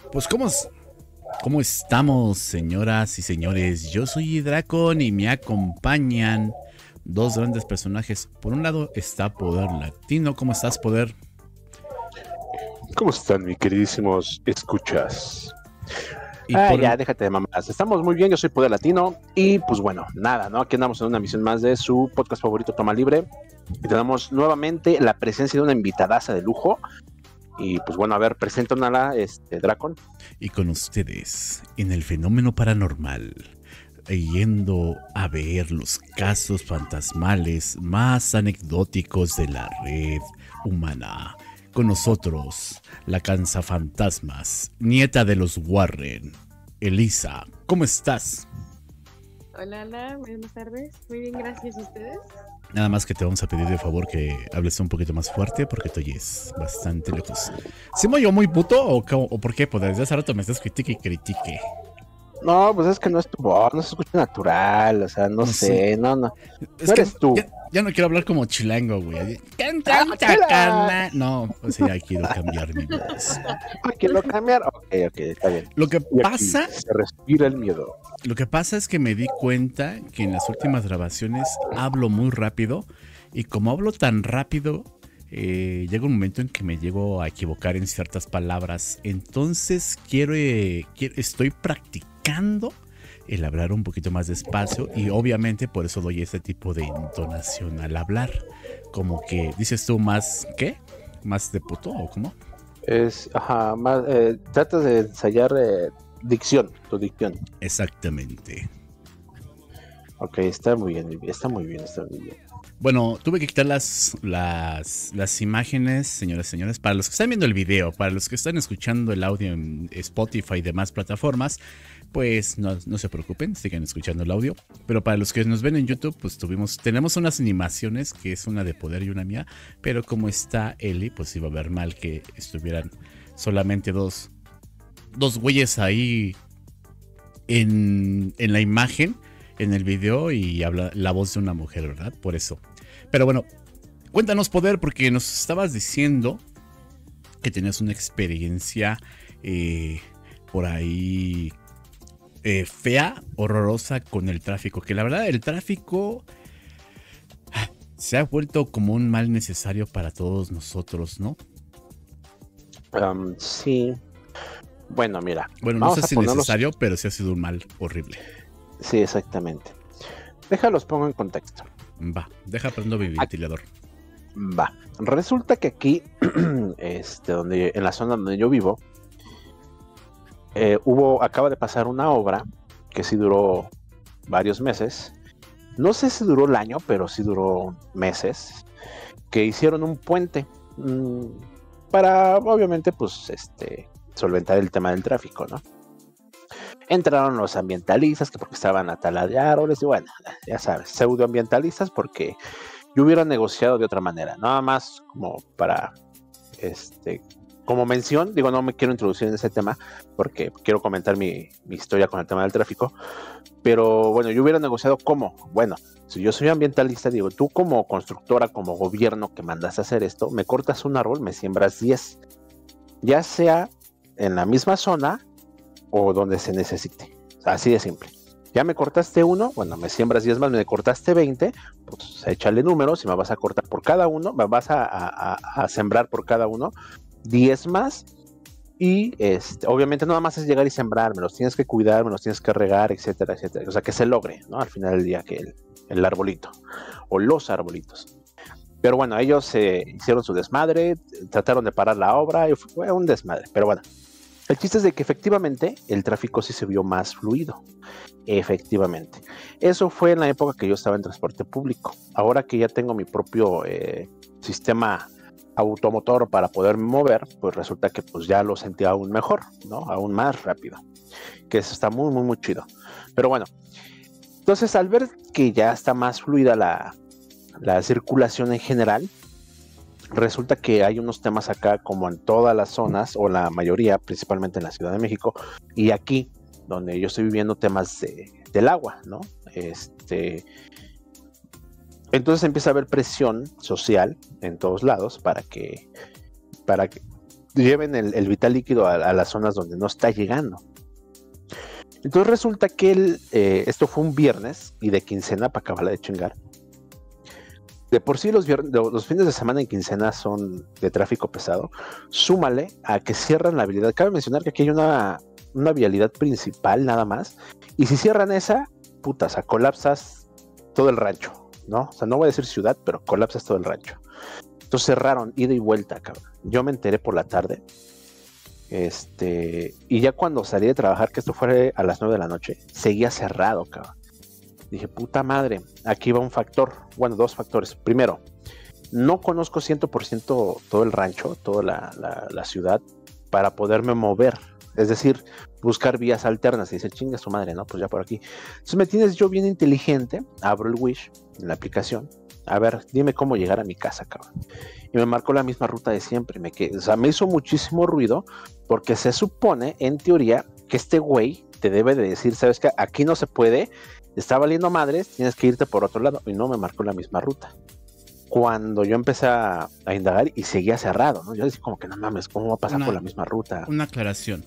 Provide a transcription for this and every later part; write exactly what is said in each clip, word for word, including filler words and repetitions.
Pues ¿cómo, es- cómo estamos, señoras y señores? Yo soy Dracon y me acompañan dos grandes personajes. Por un lado está Poder Latino. ¿Cómo estás, Poder? ¿Cómo están, mis queridísimos escuchas? Y Ah, por ya, el... déjate de mamás. Estamos muy bien, yo soy Poder Latino. Y pues bueno, nada, ¿no? Aquí andamos en una misión más de su podcast favorito, Toma Libre. Y tenemos nuevamente la presencia de una invitadaza de lujo. Y pues bueno, a ver, preséntanla, este, Dracon. Y con ustedes, en el fenómeno paranormal, yendo a ver los casos fantasmales más anecdóticos de la red humana. Con nosotros, la Fantasmas, nieta de los Warren. Elisa, ¿cómo estás? Hola, hola, buenas tardes. Muy bien, gracias. ¿Y ustedes? Nada más que te vamos a pedir de favor que hables un poquito más fuerte porque te oyes bastante lejos. ¿Sí me oyó muy puto o, cómo- o por qué? Pues desde hace rato me estás critique y critique. No, pues es que no es tu voz, no se escucha natural, o sea, no, No sé, sé. no, no. Es No que eres tú. Ya, ya no quiero hablar como chilango, güey. Can, ¡Ah, can, chela! chacana. No, o sea, ya quiero cambiar mi voz. Ah, ¿quiero cambiar? Ok, ok, está bien. Lo que Y aquí pasa, se respira el miedo. lo que pasa es que me di cuenta que en las últimas grabaciones hablo muy rápido y como hablo tan rápido, eh, llega un momento en que me llego a equivocar en ciertas palabras. Entonces quiero, eh, quiero estoy practicando el hablar un poquito más despacio y obviamente por eso doy este tipo de entonación al hablar. Como que dices tú más, ¿qué? ¿Más de puto o cómo? Es, ajá, más, eh, tratas de ensayar eh, dicción, tu dicción. Exactamente. Ok, está muy bien, está muy bien, está muy bien. Bueno, tuve que quitar las, las, las imágenes, señoras y señores, para los que están viendo el video, para los que están escuchando el audio en Spotify y demás plataformas, pues no, no se preocupen, sigan escuchando el audio. Pero para los que nos ven en YouTube, pues tuvimos, tenemos unas animaciones, que es una de Poder y una mía, pero como está Eli, pues iba a ver mal que estuvieran solamente dos, dos güeyes ahí en, en la imagen, en el video, y habla la voz de una mujer, ¿verdad? Por eso. Pero bueno, cuéntanos, Poder, porque nos estabas diciendo que tenías una experiencia eh, por ahí eh, fea, horrorosa con el tráfico. Que la verdad, el tráfico ah, se ha vuelto como un mal necesario para todos nosotros, ¿no? Um, sí. Bueno, mira. Bueno, no vamos sé a si ponerlos- necesario, pero sí ha sido un mal horrible. Sí, exactamente. Déjalos, pongo en contexto. Va, deja prendo mi ventilador. Va. Resulta que aquí, este, donde, en la zona donde yo vivo, eh, hubo, acaba de pasar una obra que sí duró varios meses. No sé si duró el año, pero sí duró meses. Que hicieron un puente mmm, para, obviamente, pues, este, solventar el tema del tráfico, ¿no? Entraron los ambientalistas, que porque estaban a tala de árboles, y bueno, ya sabes, pseudoambientalistas, porque yo hubiera negociado de otra manera, nada más como para, este, como mención, digo, no me quiero introducir en ese tema, porque quiero comentar mi, mi historia con el tema del tráfico, pero bueno, yo hubiera negociado como, bueno, si yo soy ambientalista, digo, tú como constructora, como gobierno que mandas a hacer esto, me cortas un árbol, me siembras diez, ya sea en la misma zona, o donde se necesite. Así de simple. Ya me cortaste uno, bueno, me siembras diez más, me cortaste veinte, pues échale números y me vas a cortar por cada uno, me vas a, a, a sembrar por cada uno diez más y este, obviamente no nada más es llegar y sembrar, me los tienes que cuidar, me los tienes que regar, etcétera, etcétera. O sea, que se logre, ¿no? Al final del día que el, el arbolito o los arbolitos. Pero bueno, ellos eh, hicieron su desmadre, trataron de parar la obra y fue un desmadre, pero bueno. El chiste es de que efectivamente el tráfico sí se vio más fluido. Efectivamente. Eso fue en la época que yo estaba en transporte público. Ahora que ya tengo mi propio eh, sistema automotor para poderme mover, pues resulta que pues ya lo sentí aún mejor, ¿no? Aún más rápido. Que eso está muy, muy, muy chido. Pero bueno, entonces al ver que ya está más fluida la, la circulación en general, resulta que hay unos temas acá como en todas las zonas o la mayoría, principalmente en la Ciudad de México y aquí donde yo estoy viviendo, temas de, del agua, ¿no? Este, entonces empieza a haber presión social en todos lados para que, para que lleven el, el vital líquido a, a las zonas donde no está llegando. Entonces resulta que el, eh, esto fue un viernes y de quincena para acabarla de chingar. De por sí los, viernes, los fines de semana en quincena son de tráfico pesado. Súmale a que cierran la vialidad. Cabe mencionar que aquí hay una, una vialidad principal nada más. Y si cierran esa, puta, o sea, colapsas todo el rancho, ¿no? O sea, no voy a decir ciudad, pero colapsas todo el rancho. Entonces cerraron ida y vuelta, cabrón. Yo me enteré por la tarde. Este, y ya cuando salí de trabajar, que esto fue a las nueve de la noche, seguía cerrado, cabrón. Dije, puta madre, aquí va un factor, bueno, dos factores. Primero, no conozco cien por ciento todo el rancho, toda la, la, la ciudad, para poderme mover. Es decir, buscar vías alternas y decir, chinga su madre, ¿no? Pues ya por aquí. Entonces me tienes yo bien inteligente, abro el Wish en la aplicación, a ver, dime cómo llegar a mi casa, cabrón. Y me marcó la misma ruta de siempre. Me quedé, o sea, me hizo muchísimo ruido porque se supone, en teoría, que este güey te debe de decir, ¿sabes qué? Aquí no se puede, está valiendo madres, tienes que irte por otro lado. Y no me marcó la misma ruta. Cuando yo empecé a, a indagar y seguía cerrado, ¿no? Yo decía como que no mames, ¿cómo va a pasar una, por la misma ruta? Una aclaración.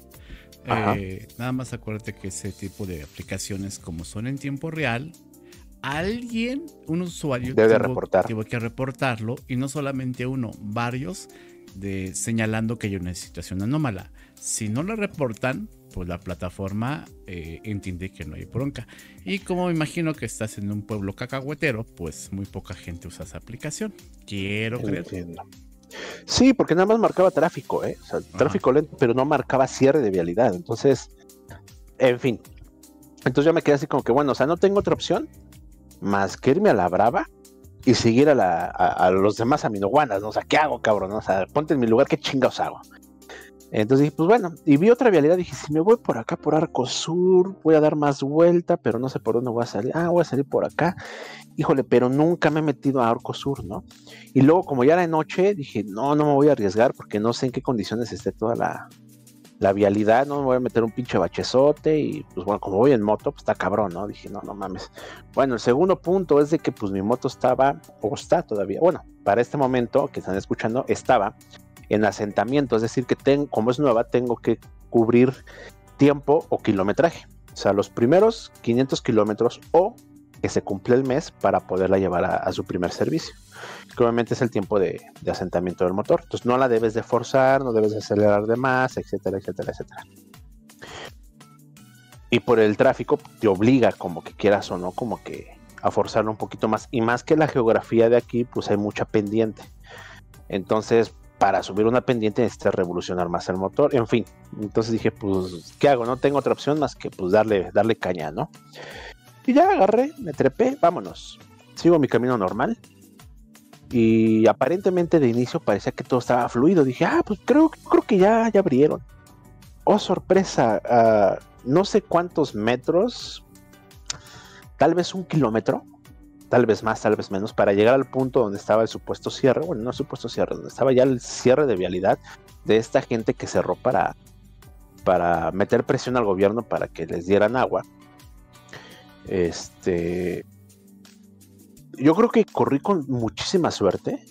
Eh, nada más acuérdate que ese tipo de aplicaciones, como son en tiempo real, alguien, un usuario debe tuvo, reportar. tuvo que reportarlo, y no solamente uno, varios, de, señalando que hay una situación anómala. Si no lo reportan, pues la plataforma eh, entiende que no hay bronca. Y como me imagino que estás en un pueblo cacahuetero, pues muy poca gente usa esa aplicación. Quiero creer. Entiendo. Sí, porque nada más marcaba tráfico, ¿eh? O sea, tráfico lento, pero no marcaba cierre de vialidad. Entonces, en fin. Entonces yo me quedé así como que, bueno, o sea, no tengo otra opción más que irme a la brava y seguir a, la, a, a los demás aminoguanas, ¿no? O sea, ¿qué hago, cabrón? O sea, ponte en mi lugar, ¿qué chingados hago? Entonces dije, pues bueno, y vi otra vialidad, dije, si me voy por acá, por Arco Sur, voy a dar más vuelta, pero no sé por dónde voy a salir. Ah, voy a salir por acá. Híjole, pero nunca me he metido a Arco Sur, ¿no? Y luego, como ya era de noche, dije, no, no me voy a arriesgar porque no sé en qué condiciones esté toda la, la vialidad, no me voy a meter un pinche bachezote y pues bueno, como voy en moto, pues está cabrón, ¿no? Dije, no, no mames. Bueno, el segundo punto es de que pues mi moto estaba, o está todavía, bueno, para este momento que están escuchando, estaba en asentamiento, es decir, que tengo, como es nueva, tengo que cubrir tiempo o kilometraje. O sea, los primeros quinientos kilómetros o que se cumple el mes para poderla llevar a, a su primer servicio. Que obviamente es el tiempo de, de asentamiento del motor. Entonces no la debes de forzar, no debes de acelerar de más, etcétera, etcétera, etcétera. Y por el tráfico te obliga, como que quieras o no, como que a forzarlo un poquito más. Y más que la geografía de aquí, pues hay mucha pendiente. Entonces, para subir una pendiente necesitas revolucionar más el motor, en fin. Entonces dije, pues, ¿qué hago? No tengo otra opción más que pues darle, darle caña, ¿no? Y ya agarré, me trepé, vámonos. Sigo mi camino normal. Y aparentemente de inicio parecía que todo estaba fluido. Dije, ah, pues creo, creo que ya, ya abrieron. Oh, sorpresa, uh, no sé cuántos metros, tal vez un kilómetro, tal vez más, tal vez menos, para llegar al punto donde estaba el supuesto cierre, bueno, no el supuesto cierre, donde estaba ya el cierre de vialidad de esta gente que cerró para, para meter presión al gobierno para que les dieran agua. Este, yo creo que corrí con muchísima suerte,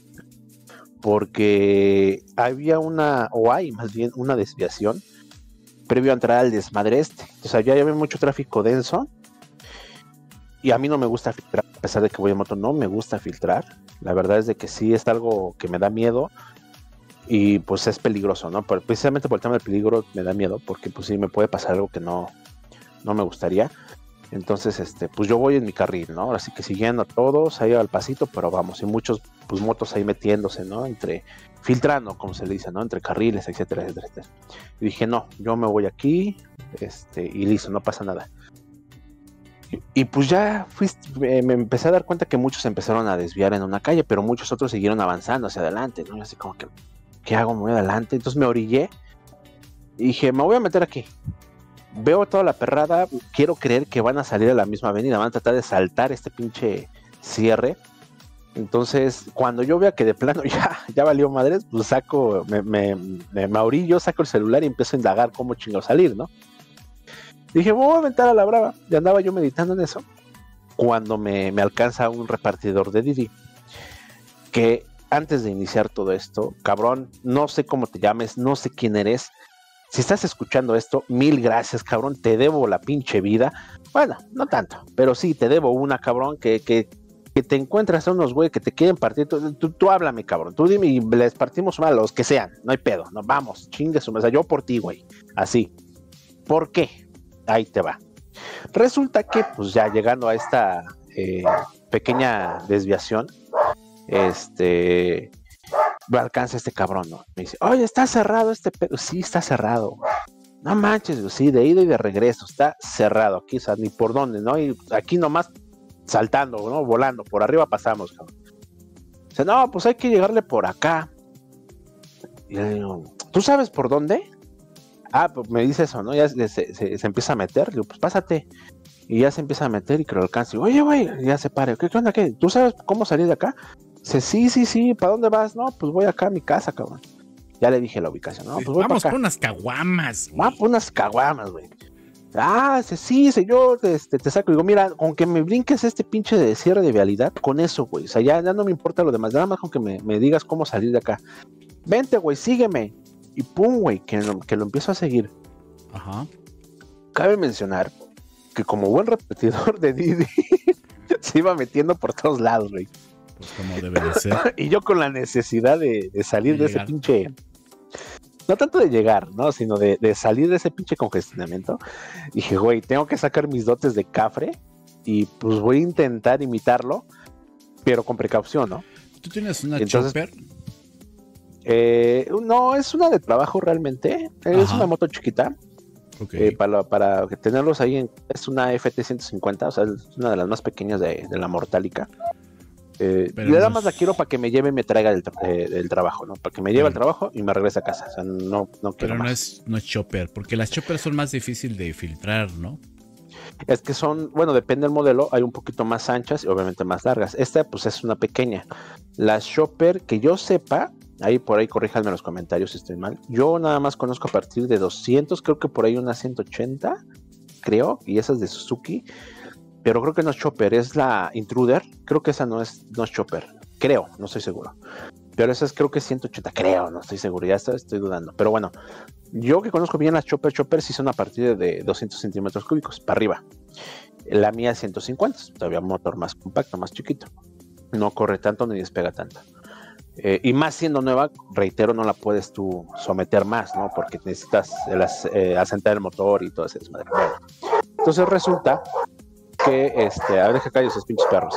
porque había una, o hay más bien una desviación previo a entrar al desmadre este. O sea, ya había mucho tráfico denso. Y a mí no me gusta filtrar, a pesar de que voy en moto, no me gusta filtrar. La verdad es de que sí es algo que me da miedo y pues es peligroso, ¿no? Pero precisamente por el tema del peligro me da miedo, porque pues sí me puede pasar algo que no, no me gustaría. Entonces, este, pues yo voy en mi carril, ¿no? Así que siguiendo a todos ahí al pasito, pero vamos, y muchos pues motos ahí metiéndose, ¿no? Entre, filtrando, como se le dice, ¿no? Entre carriles, etcétera, etcétera, etcétera. Y dije, no, yo me voy aquí, este, y listo, no pasa nada. Y pues ya fuiste, eh, me empecé a dar cuenta que muchos empezaron a desviar en una calle, pero muchos otros siguieron avanzando hacia adelante, ¿no? Y así como que, ¿qué hago? Me voy adelante. Entonces me orillé y dije, me voy a meter aquí. Veo toda la perrada, quiero creer que van a salir a la misma avenida, van a tratar de saltar este pinche cierre. Entonces, cuando yo vea que de plano ya, ya valió madres, pues saco, me, me, me, me orillo, saco el celular y empiezo a indagar cómo chingo salir, ¿no? Dije, voy a aventar a la brava. Y andaba yo meditando en eso cuando me, me alcanza un repartidor de Didi que antes de iniciar todo esto, cabrón, no sé cómo te llames, no sé quién eres. Si estás escuchando esto, mil gracias, cabrón, te debo la pinche vida. Bueno, no tanto, pero sí, te debo una, cabrón, que, que, que te encuentras a unos güey que te quieren partir. Tú, tú, tú háblame, cabrón, tú dime y les partimos mal, los que sean, no hay pedo, no, vamos, chingue su mesa, yo por ti, güey, así. ¿Por qué? Ahí te va. Resulta que, pues ya llegando a esta eh, pequeña desviación, este... me alcanza este cabrón, ¿no? Me dice, oye, está cerrado este pedo. Sí, está cerrado. No manches, sí, de ida y de regreso, está cerrado. Aquí, o sea, ni por dónde, ¿no? Y aquí nomás saltando, ¿no? Volando, por arriba pasamos, cabrón. Dice, no, pues hay que llegarle por acá. Y le digo, ¿tú sabes por dónde? Ah, pues me dice eso, ¿no? Ya se, se, se empieza a meter. Le digo, pues pásate. Y ya se empieza a meter y que lo alcance. Digo, oye, güey, ya se pare. ¿Qué, qué onda? ¿Qué? ¿Tú sabes cómo salir de acá? Dice, sí, sí, sí, ¿para dónde vas? No, pues voy acá a mi casa, cabrón. Ya le dije la ubicación, ¿no? Pues voy Vamos por por unas caguamas. Vamos por unas caguamas, güey. Ah, dice, sí, señor, este, te saco. Digo, mira, con que me brinques este pinche de cierre de vialidad, con eso, güey. O sea, ya, ya no me importa lo demás, nada más con que me, me digas cómo salir de acá. Vente, güey, sígueme. Y pum, güey, que, que lo empiezo a seguir. Ajá. Cabe mencionar que como buen repetidor de Didi, se iba metiendo por todos lados, güey. Pues como debe de ser. Y yo con la necesidad de, de salir de, de ese pinche, no tanto de llegar, ¿no? Sino de, de salir de ese pinche congestionamiento. Dije, güey, tengo que sacar mis dotes de cafre y pues voy a intentar imitarlo, pero con precaución, ¿no? ¿Tú tienes una Entonces, chopper? Eh, no, es una de trabajo realmente. Es Ajá. una moto chiquita. Okay. Eh, para, para tenerlos ahí, en, es una F T ciento cincuenta, o sea, es una de las más pequeñas de, de la Mortálica. Eh, y nada no más es... la quiero para que me lleve y me traiga del, eh, del trabajo, ¿no? Para que me lleve al trabajo y me regrese a casa. O sea, no, no quiero Pero no más. es, no es chopper, porque las choppers son más difíciles de filtrar, ¿no? Es que son, bueno, depende del modelo, hay un poquito más anchas y obviamente más largas. Esta, pues, es una pequeña. La chopper, que yo sepa, ahí por ahí corríjanme en los comentarios si estoy mal. Yo nada más conozco a partir de doscientos, creo que por ahí una ciento ochenta, creo, y esa es de Suzuki. Pero creo que no es chopper, es la Intruder. Creo que esa no es, no es chopper. Creo, no estoy seguro. Pero esa es creo que es ciento ochenta, creo, no estoy seguro, ya estoy, estoy dudando. Pero bueno, yo que conozco bien las chopper, chopper sí son a partir de doscientos centímetros cúbicos, para arriba. La mía es ciento cincuenta, todavía un motor más compacto, más chiquito. No corre tanto ni despega tanto. Eh, y más siendo nueva, reitero, no la puedes tú someter más, ¿no? Porque necesitas el, eh, asentar el motor y todo ese desmadre. Bueno, entonces resulta que, este, a ver, deja caer esos pinches perros.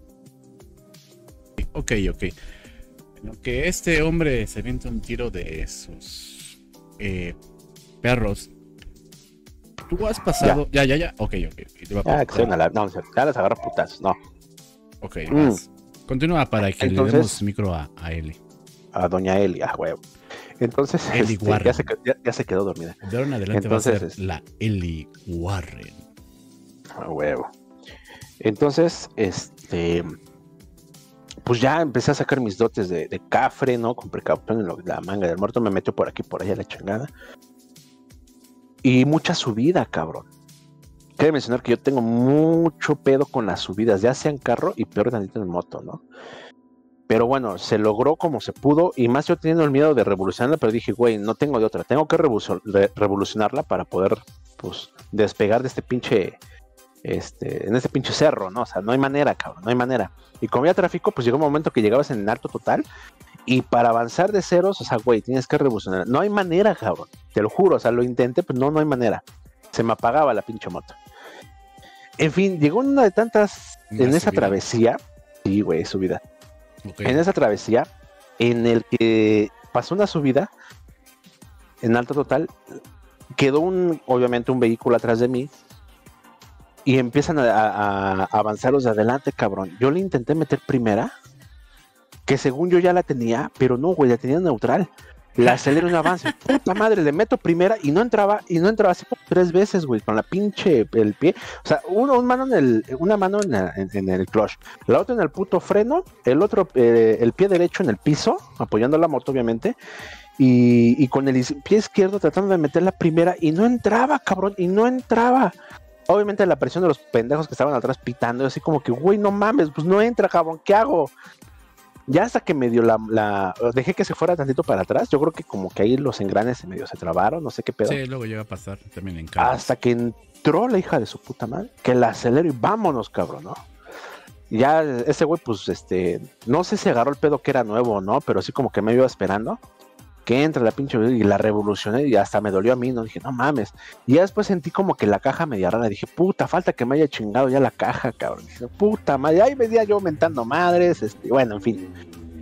Ok, ok. Que este hombre se avienta un tiro de esos eh, perros. ¿Tú has pasado? Ya, ya, ya. ya. Ok, ok. ok. Ya, que la... No, ya les agarro putas, no. Ok, mm. Continúa para que Entonces, le demos micro a, a Eli. A doña Eli, a huevo. Entonces, Eli este, Warren. Ya, se, ya, ya se quedó dormida. De ahora en adelante Entonces, va a ser este... la Eli Warren. A huevo. Entonces, este... pues ya empecé a sacar mis dotes de, de cafre, ¿no? Con precaución en lo, la manga del muerto, me metió por aquí, por allá la chingada. Y mucha subida, cabrón. Quiero mencionar que yo tengo mucho pedo con las subidas, ya sea en carro y peor tantito en moto, ¿no? Pero bueno, se logró como se pudo, y más yo teniendo el miedo de revolucionarla, pero dije, güey, no tengo de otra, tengo que revolucionarla para poder, pues, despegar de este pinche... Este, en este pinche cerro, ¿no? O sea, no hay manera, cabrón, no hay manera. Y como había tráfico, pues llegó un momento que llegabas en alto total y para avanzar de ceros, o sea, güey, tienes que revolucionar. No hay manera, cabrón, te lo juro, o sea, lo intenté, pero no, no hay manera. Se me apagaba la pinche moto. En fin, llegó una de tantas, una en subida. Esa travesía, sí, güey, subida. Okay. En esa travesía, en el que pasó una subida en alto total, quedó un, obviamente, un vehículo atrás de mí. Y empiezan a, a, a avanzar los de adelante, cabrón. Yo le intenté meter primera, que según yo ya la tenía, pero no, güey, la tenía neutral. La acelero en avance. Puta madre, le meto primera y no entraba, y no entraba así como tres veces, güey, con la pinche, el pie. O sea, uno, un mano en el, una mano en, la, en, en el clutch, la otra en el puto freno, el otro, eh, el pie derecho en el piso, apoyando la moto, obviamente. Y, y con el pie izquierdo tratando de meter la primera, y no entraba, cabrón, y no entraba. Obviamente la presión de los pendejos que estaban atrás pitando, así como que, güey, no mames, pues no entra, cabrón, ¿qué hago? Ya hasta que medio la, la dejé que se fuera tantito para atrás, yo creo que como que ahí los engranes medio se trabaron, no sé qué pedo. Sí, luego llega a pasar también en casa. Hasta que entró la hija de su puta madre, que la acelero y vámonos, cabrón, ¿no? Y ya ese güey, pues, este, no sé si agarró el pedo que era nuevo o no, pero así como que me iba esperando, que entra la pinche y la revolucioné y hasta me dolió a mí, ¿no? Dije, no mames. Y ya después sentí como que la caja media rara, dije, puta, falta que me haya chingado ya la caja, cabrón. Dije, puta madre, ahí venía yo mentando madres, este, bueno, en fin.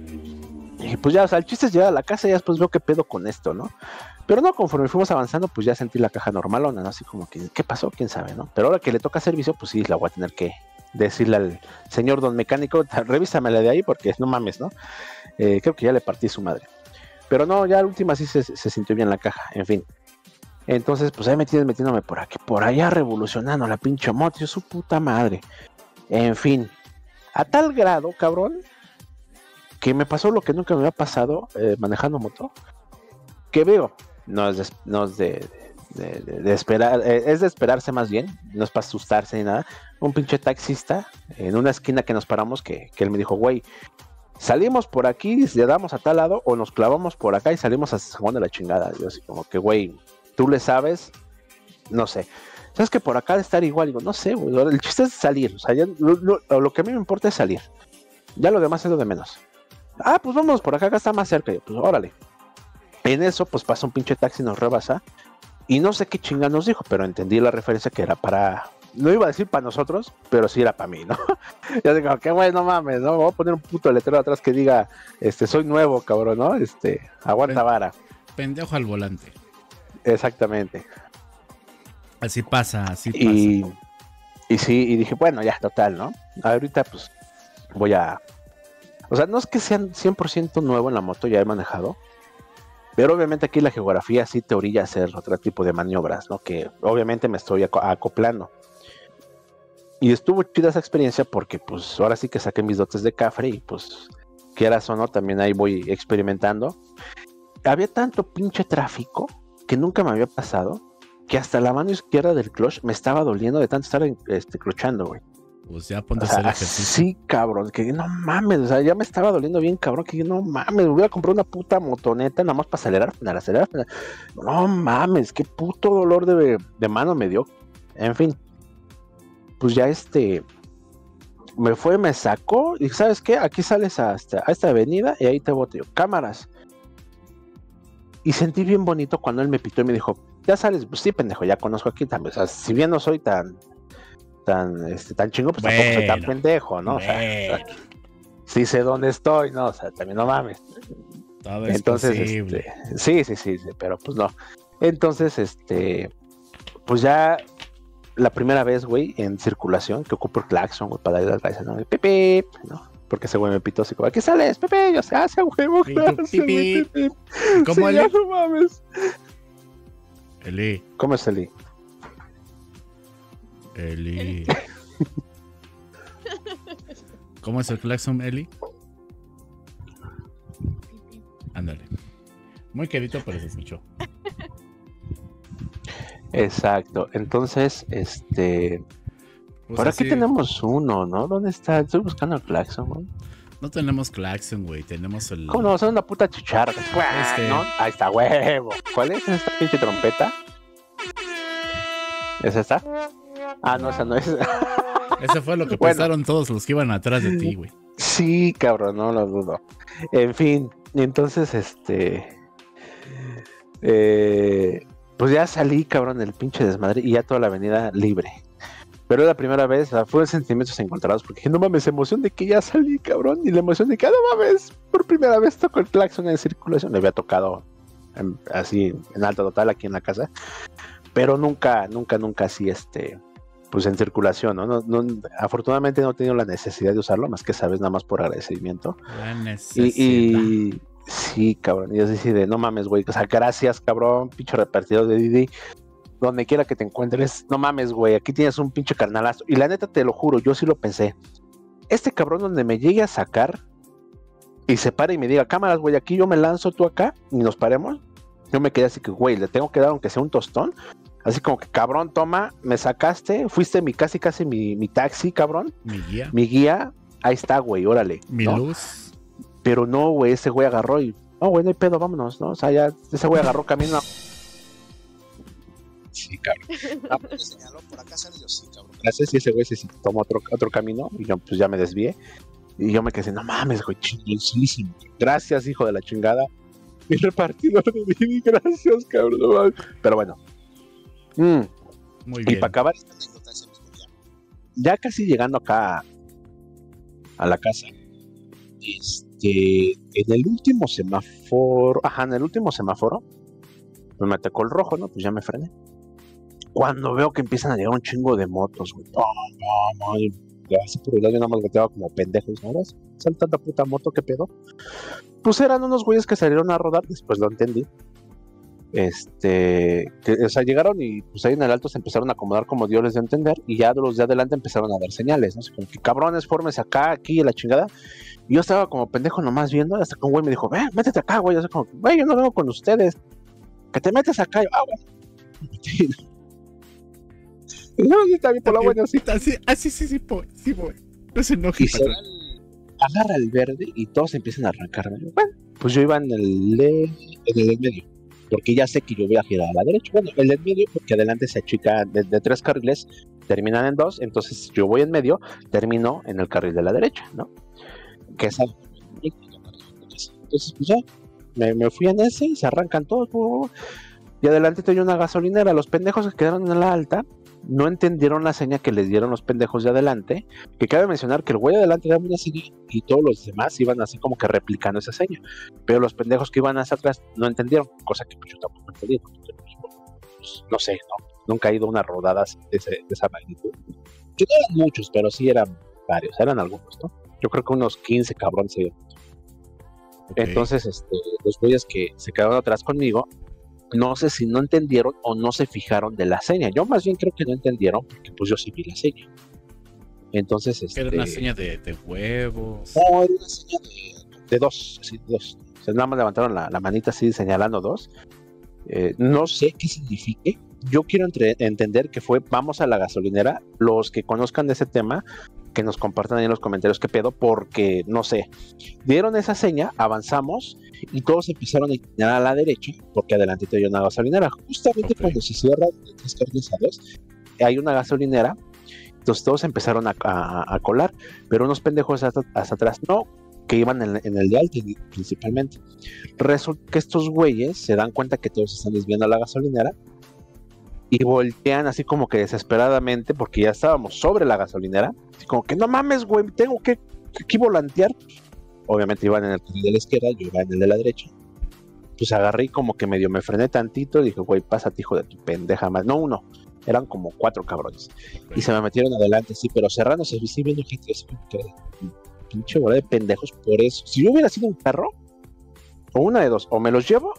Y pues ya, o sea, el chiste es llegar a la casa y después veo qué pedo con esto, ¿no? Pero no, conforme fuimos avanzando, pues ya sentí la caja normal, ¿no? Así como que, ¿qué pasó? ¿Quién sabe, no? Pero ahora que le toca servicio, pues sí, la voy a tener que decirle al señor don mecánico, revísamela de ahí porque no mames, ¿no? Eh, creo que ya le partí su madre. Pero no, ya la última sí se, se sintió bien la caja, en fin. Entonces, pues ahí me tienes metiéndome por aquí, por allá revolucionando la pinche moto, yo su puta madre. En fin, a tal grado, cabrón, que me pasó lo que nunca me había pasado eh, manejando moto, que veo, no es de, no es de, de, de, de esperar, eh, es de esperarse más bien, no es para asustarse ni nada, un pinche taxista en una esquina que nos paramos, que, que él me dijo, güey, salimos por aquí, le damos a tal lado, o nos clavamos por acá y salimos a San Juan de la chingada. Yo así como que, güey, tú le sabes, no sé. ¿Sabes que por acá de estar igual? Digo, no sé, güey, el chiste es salir, o sea, ya, lo, lo, lo que a mí me importa es salir. Ya lo demás es lo de menos. Ah, pues vamos por acá, acá está más cerca. Yo, pues órale. En eso, pues pasa un pinche taxi, nos rebasa, y no sé qué chinga nos dijo, pero entendí la referencia que era para... No iba a decir para nosotros, pero sí era para mí, ¿no? Ya digo, qué güey, no mames, ¿no? Voy a poner un puto letrero atrás que diga, este, soy nuevo, cabrón, ¿no? Este, aguanta vara. Pendejo al volante. Exactamente. Así pasa, así pasa. Y, y sí, y dije, bueno, ya, total, ¿no? Ahorita, pues, voy a... O sea, no es que sean cien por ciento nuevo en la moto, ya he manejado, pero obviamente aquí la geografía sí te orilla a hacer otro tipo de maniobras, ¿no? Que obviamente me estoy aco- acoplando. Y estuvo chida esa experiencia porque pues ahora sí que saqué mis dotes de cafre y pues quieras o no, también ahí voy experimentando. Había tanto pinche tráfico que nunca me había pasado que hasta la mano izquierda del clutch me estaba doliendo de tanto estar este, clutchando, güey. Pues ya ponte O sea, a hacer ejercicio. sí, cabrón, que no mames, o sea, ya me estaba doliendo bien, cabrón, que no mames, voy a comprar una puta motoneta nada más para acelerar, para acelerar, para... No mames, qué puto dolor de, de mano me dio. En fin, pues ya este, me fue, me sacó, y ¿sabes qué? Aquí sales a esta, a esta avenida y ahí te boto yo, cámaras. Y sentí bien bonito cuando él me pitó y me dijo, ya sales, pues sí, pendejo, ya conozco aquí también, o sea, si bien no soy tan... tan este tan chingo, pues bueno, tampoco soy tan pendejo, ¿no? Bueno. O sea, o sea, sí sé dónde estoy, ¿no? O sea, también no mames. Todo es Entonces, posible. Este, sí, sí, sí, sí, pero pues no. Entonces, este, pues ya la primera vez, güey, en circulación, que ocupo el claxon, güey, para ir a las raíces, ¿no? Pepe, ¿no? Porque ese güey me pitó así como, ¿aquí sales, Pepe? Yo sé, hace huevo, gracias, Pipi. Pepe. ¿Cómo Sí, Eli? ya no mames. Eli. ¿Cómo es Eli? Eli. ¿Cómo es el claxon, Eli? Ándale. Muy quedito, pero se escuchó. Exacto. Entonces, este... Pues por así, aquí tenemos uno, ¿no? ¿Dónde está? Estoy buscando el claxon, güey. no tenemos claxon, güey. Tenemos el... ¿Cómo no? Son una puta chicharra. Este. ¿No? Ahí está, huevo. ¿Cuál es esta pinche trompeta? ¿Es esta? Ah, no, esa no es. Ese fue lo que Bueno. pensaron todos los que iban atrás de ti, güey. Sí, cabrón, no lo dudo. En fin, y entonces, este... Eh, pues ya salí, cabrón, del pinche desmadre y ya toda la avenida libre. Pero la primera vez, o sea, fue sentimientos encontrados porque dije, no mames, emoción de que ya salí, cabrón, y la emoción de que, ah, no mames, por primera vez toco el claxon en circulación. Le había tocado en- así en alta total aquí en la casa, pero nunca, nunca, nunca así, este, pues en circulación, ¿no? No, no, afortunadamente no he tenido la necesidad de usarlo, más que sabes, nada más por agradecimiento. La Y, necesidad. y sí, cabrón, y yo así de, no mames, güey, o sea, gracias, cabrón, pinche repartido de Didi, donde quiera que te encuentres, no mames, güey, aquí tienes un pinche carnalazo. Y la neta, te lo juro, yo sí lo pensé. Este cabrón donde me llegue a sacar y se para y me diga, cámaras, güey, aquí yo me lanzo, tú acá, y nos paremos. Yo me quedé así que, güey, le tengo que dar aunque sea un tostón. Así como que, cabrón, toma, me sacaste, fuiste mi casi, casi mi, mi taxi, cabrón, Mi guía. mi guía, ahí está, güey, órale. Mi ¿no? luz. Pero no, güey, ese güey agarró y, no, güey, no hay pedo, vámonos, ¿no? O sea, ya, ese güey agarró camino. Sí, cabrón. Ah, Me señaló por acá, sale yo, sí, cabrón. gracias, y ese güey se sí, tomó otro, otro camino y yo pues ya me desvié. Y yo me quedé, no mames, güey, chingoncísimo. Gracias, hijo de la chingada. Mi repartidor de Didi, gracias, cabrón. No mames. Pero bueno. Mm. Muy Y bien. para acabar, Esta anécdota ese mismo día. ya casi llegando acá a la casa, este, en el último semáforo, ajá, en el último semáforo, pues me atacó el rojo, ¿no? Pues ya me frené. Cuando veo que empiezan a llegar un chingo de motos, güey, no, no, no, y así por el lado yo nada más volteaba como pendejo, y ahora sale tanta puta moto, ¿qué pedo? Pues eran unos güeyes que salieron a rodar, después lo entendí. Este, que, o sea, llegaron y pues ahí en el alto se empezaron a acomodar como Dios les dio a entender, y ya los de adelante empezaron a dar señales, ¿no? Así como que cabrones, fórmense acá, aquí, y la chingada. Y yo estaba como pendejo nomás viendo, hasta que un güey me dijo, ven, métete acá, güey. Yo así como, güey, yo no vengo con ustedes, que te metes acá. Yo, ah, güey. No, sí, está bien por la buena, sí. Así, así, sí, sí, po- sí, po- no se enoje, Y se patrón. agarra el verde y todos empiezan a arrancarme. Bueno, pues yo iba en el, de- en el del medio, porque ya sé que yo voy a girar a la derecha. Bueno, el del medio, porque adelante se achica de, de tres carriles, terminan en dos, entonces yo voy en medio, termino en el carril de la derecha, ¿no? Que es algo. Entonces, pues ya, me, me fui en ese y se arrancan todos. uh, Y adelante tenía una gasolinera. Los pendejos que quedaron en la alta no entendieron la seña que les dieron los pendejos de adelante. Que cabe mencionar que el güey de adelante daba una seña y todos los demás iban así como que replicando esa seña. Pero los pendejos que iban hacia atrás no entendieron, cosa que pues, yo tampoco entendí. Porque, pues, no sé, ¿no? Nunca he ido a unas rodadas de, ese, de esa magnitud. Que no eran muchos, pero sí eran varios, eran algunos, ¿no? Yo creo que unos quince cabrones. Se Ok. Entonces, este, los güeyes que se quedaron atrás conmigo, no sé si no entendieron o no se fijaron de la seña. Yo más bien creo que no entendieron, porque pues yo sí vi la seña. Entonces, este... Era una seña de, de huevos. No, era una seña de, de dos, así, dos. O sea, nada más levantaron la, la manita así señalando dos. Eh, no sé qué signifique. Yo quiero entre, entender que fue vamos a la gasolinera. Los que conozcan de ese tema, que nos compartan ahí en los comentarios qué pedo, porque no sé. Dieron esa seña, avanzamos y todos empezaron a inclinar a la derecha, porque adelante hay una gasolinera. Justamente Ok. cuando se cierra de tres carriles a dos, hay una gasolinera. Entonces todos empezaron a, a, a colar, pero unos pendejos hasta, hasta atrás no, que iban en, en el de alto principalmente. Resulta que estos güeyes se dan cuenta que todos están desviando a la gasolinera y voltean así como que desesperadamente, porque ya estábamos sobre la gasolinera, así como que no mames, güey, tengo que aquí volantear. Obviamente iban en el carril de la izquierda, yo iba en el de la derecha. Pues agarré y como que medio me frené tantito y dije, güey, pásate, hijo de tu pendeja más. No uno, eran como cuatro cabrones. Y se me metieron adelante, sí, pero cerrándose, sí, viendo gente así como que pinche bola de pendejos por eso. Si yo hubiera sido un perro, o una de dos, o me los llevo,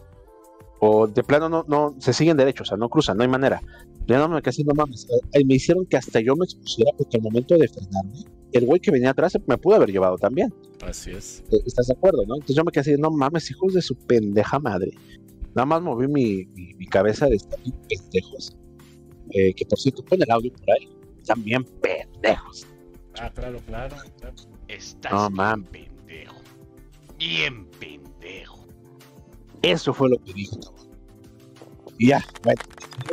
o de plano no, no se siguen derechos, o sea, no cruzan, no hay manera. Ya no me casi no mames. Eh, me hicieron que hasta yo me expusiera, porque al momento de frenarme, el güey que venía atrás me pudo haber llevado también. Así es. Eh, ¿Estás de acuerdo, no? Entonces yo me quedé así, no mames, hijos de su pendeja madre. Nada más moví mi, mi, mi cabeza de estar bien pendejos. Eh, que por cierto, pon el audio por ahí. Están bien pendejos. Ah, claro, claro. claro. Estás No, bien man. pendejo. Bien pendejo. Eso fue lo que dije, cabrón. Y ya, bueno.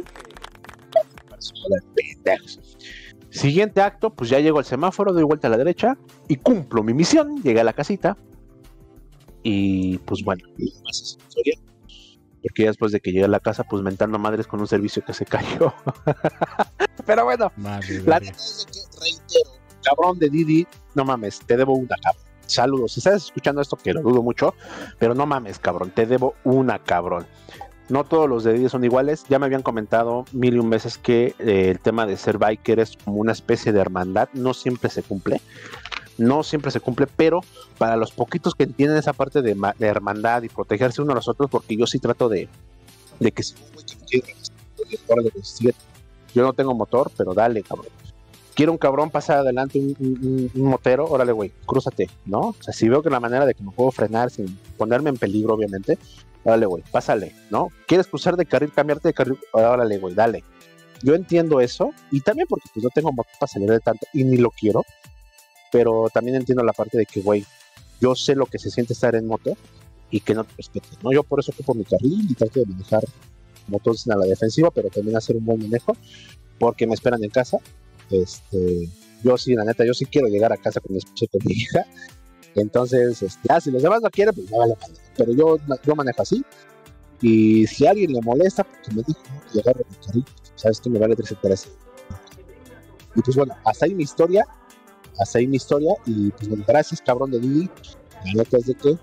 Pendejos. Siguiente acto, pues ya llego al semáforo, doy vuelta a la derecha y cumplo mi misión. Llegué a la casita y pues bueno, y demás es historia. Porque ya después de que llegué a la casa, pues mentando madres con un servicio que se cayó. Pero bueno, Madre, La- verga. Es de que reitero, cabrón de Didi, no mames, te debo una, cabrón. Saludos, si estás escuchando esto, que lo dudo mucho, pero no mames, cabrón, te debo una, cabrón. No todos los de Didi son iguales. Ya me habían comentado mil y un veces que eh, el tema de ser biker es como una especie de hermandad. No siempre se cumple. No siempre se cumple, pero para los poquitos que entienden esa parte de, ma- de hermandad y protegerse uno a los otros, porque yo sí trato de, de que si un güey que me quiere, órale, pues, sigue. Yo no tengo motor, pero dale, cabrón. Quiero un cabrón pasar adelante, un, un- un motero, órale, güey, crúzate, ¿no? O sea, si veo que la manera de que me puedo frenar sin ponerme en peligro, obviamente, órale, güey, pásale, ¿no? ¿Quieres cruzar de carril, cambiarte de carril? Órale, güey, dale. Yo entiendo eso, y también porque pues no tengo motor para salir de tanto, y ni lo quiero, pero también entiendo la parte de que, güey, yo sé lo que se siente estar en moto y que no te respeten, ¿no? Yo por eso ocupo mi carril y trato de manejar motos a la defensiva, pero también hacer un buen manejo, porque me esperan en casa. Este, yo sí, la neta, yo sí quiero llegar a casa con mi esposa y con mi hija. Entonces, este, ah, si los demás no quieren, pues no vale madre. Pero yo, yo manejo así. Y si a alguien le molesta, porque me dijo ¿no? que agarro mi carril, sabes que me vale tres hectáreas. Y pues bueno, hasta ahí mi historia. Hasta ahí mi historia. Y pues bueno, gracias, cabrón de Didi. La neta es de que.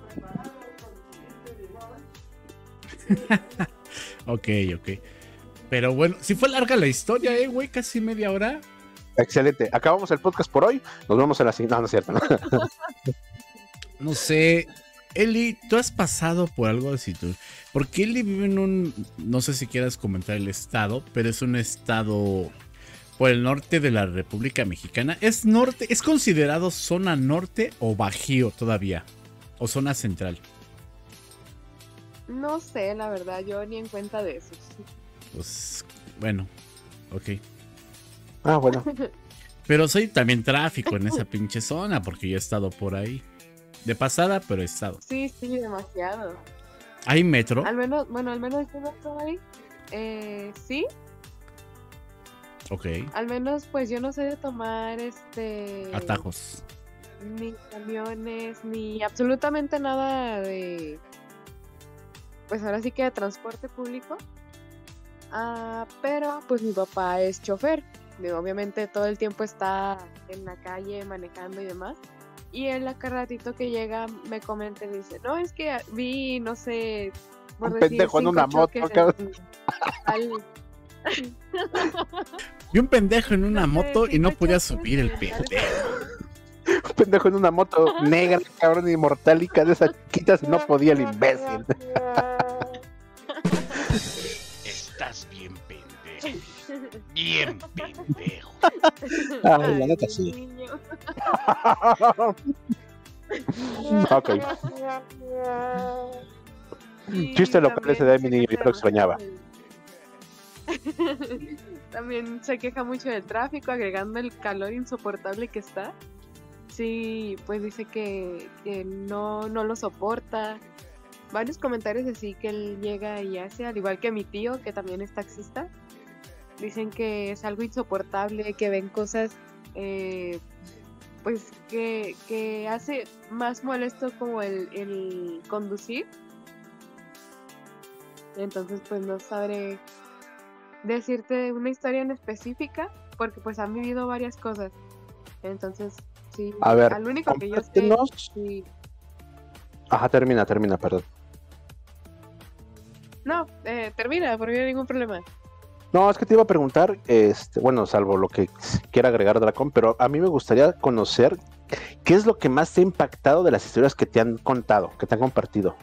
Ok, ok. Pero bueno, si fue larga la historia, eh, güey, casi media hora. Excelente. Acabamos el podcast por hoy. Nos vemos en la siguiente. No, no es cierto. ¿no? No sé. Eli, ¿tú has pasado por algo así? Tú? Porque Eli vive en un... No sé si quieras comentar el estado, pero es un estado por el norte de la República Mexicana. ¿Es norte? ¿Es considerado zona norte o bajío todavía? ¿O zona central? No sé, la verdad, yo ni en cuenta de eso. Pues, bueno, ok. Ah, bueno. Pero soy también tráfico en esa pinche zona porque yo he estado por ahí. De pasada, pero he estado. Sí, sí, demasiado. ¿Hay metro? Al menos, bueno, al menos yo no estoy. Eh, sí, Ok. al menos pues yo no sé de tomar este Atajos. ni camiones, ni absolutamente nada de, pues ahora sí que de transporte público. Ah, pero pues mi papá es chofer. Digo, obviamente todo el tiempo está en la calle manejando y demás. Y él a cada ratito que llega me comenta y dice, no, es que vi, no sé, por Un decir, pendejo en cinco una moto, choques cabrón. en- al- Vi un pendejo en una no sé, moto y no cinco podía choques subir el en tales pendejo. Un pendejo en una moto negra, cabrón, inmortálica de esas chiquitas y no podía el imbécil. Estás bien pendejo. Bien pendejo. Ay, la neta sí. niño. Ok. Y Chiste local ese de mi también niño, se yo lo extrañaba. del- También se queja mucho del tráfico, agregando el calor insoportable que está. Sí, pues dice que, que no, no lo soporta. Varios comentarios así que él llega y hace, al igual que mi tío, que también es taxista. Dicen que es algo insoportable, que ven cosas, eh, pues que, que hace más molesto como el, el conducir. Entonces pues no sabré decirte una historia en específica, porque pues han vivido varias cosas. Entonces, sí, A ver, al único que yo sé, compártenos. sí. Ajá, termina, termina, perdón. No, eh, termina, porque no hay ningún problema. No, es que te iba a preguntar, este, bueno, salvo lo que quiera agregar Dracon, pero a mí me gustaría conocer qué es lo que más te ha impactado de las historias que te han contado, que te han compartido.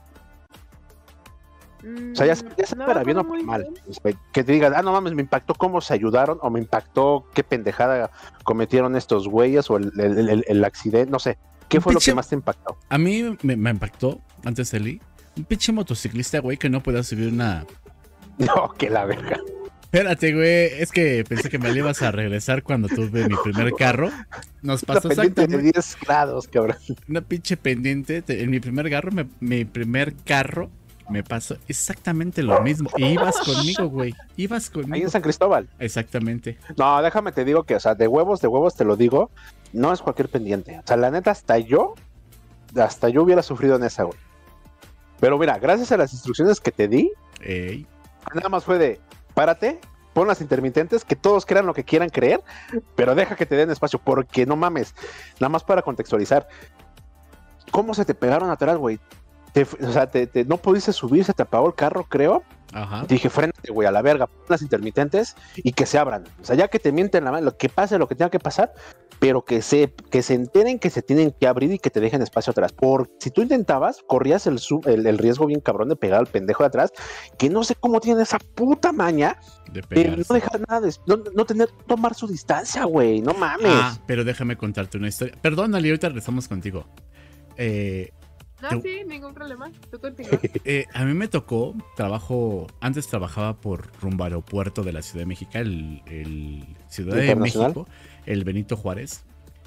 O sea, ya, ya sea Mm, no para me bien o acuerdo para muy mal. bien. O sea, que te digas, ah, no mames, me impactó cómo se ayudaron, o me impactó qué pendejada cometieron estos güeyes, o el, el, el- el accidente, no sé. ¿Qué Un fue lo pinche- que más te impactó? A mí me, me impactó, antes de Eli, un pinche motociclista, güey, que no podía subir una... No, que la verga. Espérate, güey, es que pensé que me la ibas a regresar cuando tuve mi primer carro. Nos Una pasó pendiente de exactamente diez grados, cabrón. una pinche pendiente. te- En mi primer carro, me- mi primer carro, me pasó exactamente lo mismo. Y ibas conmigo, güey. Ibas Ahí conmigo. en San Cristóbal. Exactamente. No, déjame te digo que, o sea, de huevos, de huevos te lo digo, no es cualquier pendiente. O sea, la neta, hasta yo, hasta yo hubiera sufrido en esa, güey. Pero mira, gracias a las instrucciones que te di, Ey. nada más fue de, párate, pon las intermitentes, que todos crean lo que quieran creer, pero deja que te den espacio, porque no mames, nada más para contextualizar. ¿Cómo se te pegaron atrás, güey? Te- o sea, te- te- no pudiste subir, se te apagó el carro, creo. Ajá. Te dije, frénate, güey, a la verga, pon las intermitentes y que se abran. O sea, ya que te mienten la mano, lo que pase, lo que tenga que pasar, pero que se, que se enteren que se tienen que abrir y que te dejen espacio atrás. Porque si tú intentabas, corrías el, su- el, el riesgo bien cabrón de pegar al pendejo de atrás, que no sé cómo tiene esa puta maña De de pegarse. no dejar nada, de, no, no tener, tomar su distancia, güey, no mames. Ah, pero déjame contarte una historia. Perdón, Ali, ahorita regresamos contigo. Eh, No, Tú- sí, ningún problema. Tú continúa. eh, a mí me tocó, trabajo, antes trabajaba por rumbo aeropuerto de la Ciudad de México, el, el Ciudad de Internacional. México, el Benito Juárez.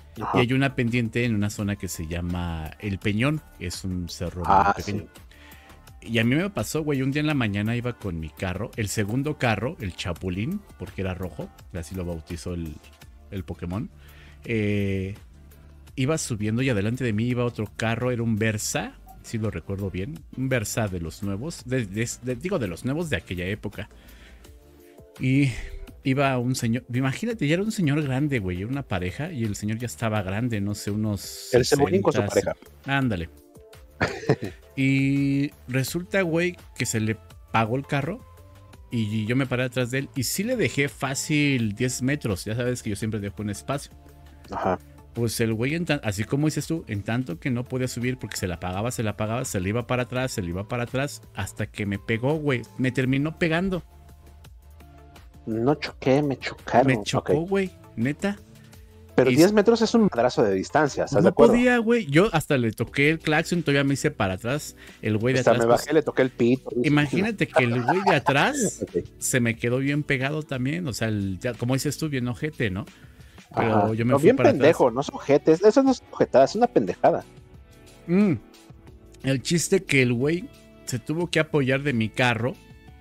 Ajá. Y hay una pendiente en una zona que se llama El Peñón, que es un cerro Ah, muy pequeño. Y a mí me pasó, güey, un día en la mañana iba con mi carro, el segundo carro, el Chapulín, porque era rojo, así lo bautizó el, el Pokémon. Eh, iba subiendo y adelante de mí iba otro carro, era un Versa, si lo recuerdo bien, un Versa de los nuevos, de, de, de, digo de los nuevos de aquella época. Y iba un señor, imagínate, ya era un señor grande, güey, era una pareja y el señor ya estaba grande, no sé, unos... El Cebollín con su pareja. Ándale. Y resulta, güey, que se le pagó el carro y yo me paré atrás de él y sí le dejé fácil diez metros, ya sabes que yo siempre dejo un espacio. Ajá. Pues el güey, en tan- así como dices tú, en tanto que no podía subir porque se la pagaba, se la pagaba, se le iba para atrás, se le iba para atrás, hasta que me pegó, güey, me terminó pegando. No choqué, me chocaron. Me chocó, Ok. güey, neta. Pero y- diez metros es un madrazo de distancia, ¿estás de No acuerdo? podía, güey. Yo hasta le toqué el claxon, todavía me hice para atrás. El güey de Hasta atrás. me pues, bajé, le toqué el pito. imagínate que el güey de atrás Ok. se me quedó bien pegado también. O sea, el- ya, como dices tú, bien ojete, ¿no? Pero Ajá. yo me No, fui bien para pendejo, no es ojete, es- eso no es ojetada, es una pendejada. Mm. El chiste que el güey se tuvo que apoyar de mi carro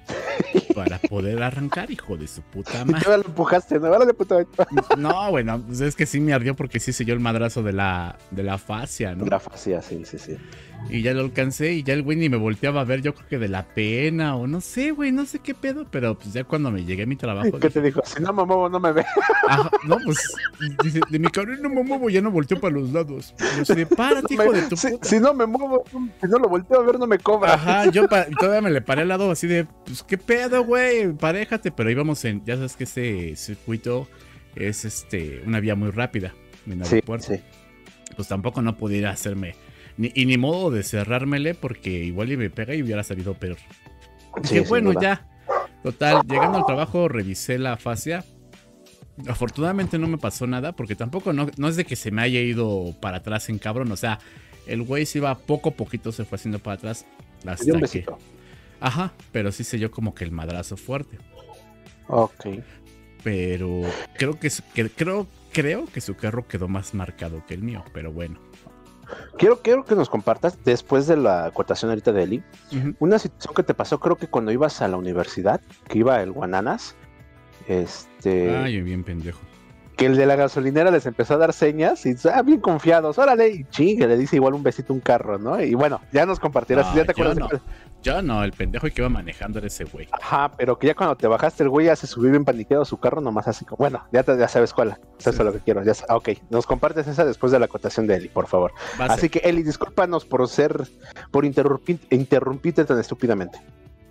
para poder arrancar, hijo de su puta Y madre. tú lo empujaste, ¿no? Vale, puta. No, bueno, pues es que sí me ardió porque sí selló el madrazo de la, de la fascia, ¿no? La fascia, sí, sí, sí. Y ya lo alcancé y ya el güey ni me volteaba a ver, yo creo que de la pena o no sé, güey, no sé qué pedo, pero pues ya cuando me llegué a mi trabajo... ¿Qué te dije, dijo? Si no me muevo, no me ve. "Ajá, no, pues dice, de mi cabrón no me muevo, ya no volteo para los lados. Yo soy de, párate, No hijo me- de tu si, puta. si no me muevo, si no lo volteo a ver, no me cobra. Ajá, yo pa- todavía me le paré al lado así de, pues qué pedo, güey, paréjate, pero íbamos en, ya sabes que ese circuito es este, una vía muy rápida en el Sí, aeropuerto. sí. Pues tampoco no pudiera hacerme, ni, y ni modo de cerrármele porque igual y me pega y hubiera salido peor. Sí, Dije, sin bueno, duda. ya. Total, llegando al trabajo revisé la fascia. Afortunadamente no me pasó nada porque tampoco no, no es de que se me haya ido para atrás en cabrón. O sea, el güey se iba poco a poquito, se fue haciendo para atrás. Te Hasta dio un que, besito. ajá, pero sí se yo como que el madrazo fuerte. Ok. Pero creo que, su- que creo, creo que su carro quedó más marcado que el mío, pero bueno. Quiero, quiero que nos compartas, después de la acotación ahorita de Eli, Ujú. una situación que te pasó, creo que cuando ibas a la universidad, que iba el Guananas, este, Ay, bien pendejo. que el de la gasolinera les empezó a dar señas y ah, bien confiados, órale, y chingue, le dice igual un besito a un carro, ¿no? Y bueno, ya nos compartirás, No, ya te yo acuerdas de no. cuál- Yo no, el pendejo que iba manejando era ese güey. Ajá, pero que ya cuando te bajaste el güey ya se subió bien paniqueado a su carro, nomás así como, bueno, ya, te- ya sabes cuál, eso es Sí. lo que quiero, ya sa- ok, nos compartes esa después de la acotación de Eli, por favor. Va a Así ser. que Eli, discúlpanos por ser, por interrumpir, interrumpirte tan estúpidamente.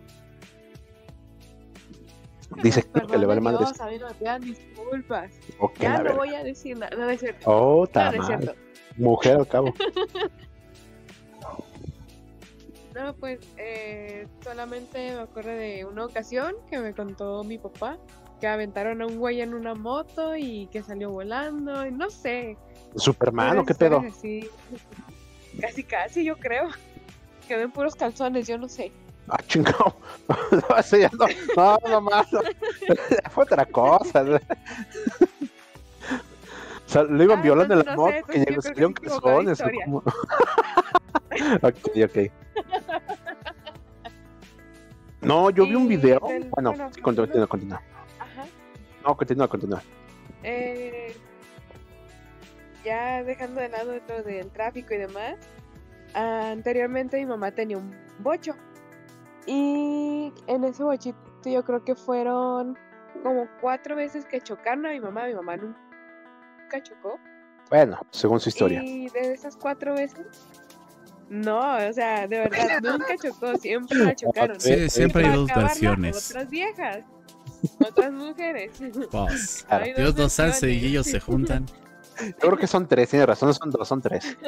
Dice que Perdón, le vale Dios, madres. a mí no me pidan disculpas. Ok, Ya la no verga. voy a decir nada, no es cierto. Oh, No, ta no es madre. cierto. Mujer al cabo. No, pues eh, solamente me acuerdo de una ocasión que me contó mi papá que aventaron a un güey en una moto y que salió volando y no sé. Superman, ¿o puras qué pedo? historias así. Casi, casi, yo creo. Quedó en puros calzones, yo no sé. Ah, chingado. No, eso ya no, no, no más. No. Fue otra cosa. ¿no? O sea, lo iban Ah, violando en la entonces no sé, moto, que entonces llegó, yo creo salieron que sí equivocó de calzones. ¿o historia. cómo? Ok, ok. No, yo vi un Y video. del- Bueno, bueno, sí, continúa, continúa, continúa. Ajá. No, continúa, continúa. Eh, ya dejando de lado lo del tráfico y demás, anteriormente mi mamá tenía un bocho. Y en ese bochito yo creo que fueron como cuatro veces que chocaron a mi mamá. Mi mamá nunca chocó. Bueno, según su historia. Y de esas cuatro veces, no, o sea, de verdad, nunca chocó, siempre la chocaron. Sí, Eh, siempre hay Para dos acabarla, versiones. Otras viejas, otras mujeres. Pues, Claro. Hay Dios dos los hace y versiones. ellos se juntan. Yo creo que son tres, tiene razón, no son dos, son tres.